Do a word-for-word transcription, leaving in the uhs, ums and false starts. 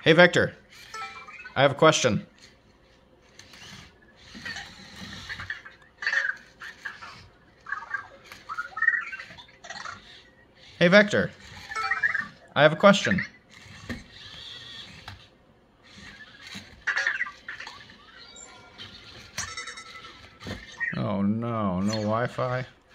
Hey, Vector. I have a question. Hey, Vector. I have a question. Oh no, no Wi-Fi.